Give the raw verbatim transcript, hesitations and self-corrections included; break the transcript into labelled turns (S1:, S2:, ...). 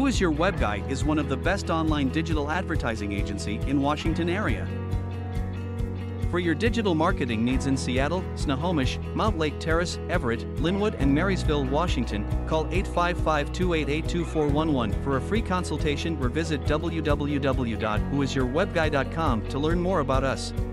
S1: Is Your Webguy is one of the best online digital advertising agency in Washington area. For your digital marketing needs in Seattle, Snohomish, Mount Lake Terrace, Everett, Linwood and Marysville, Washington, call eight five five, two eight eight, two four one one for a free consultation or visit w w w dot who is your webguy dot com to learn more about us.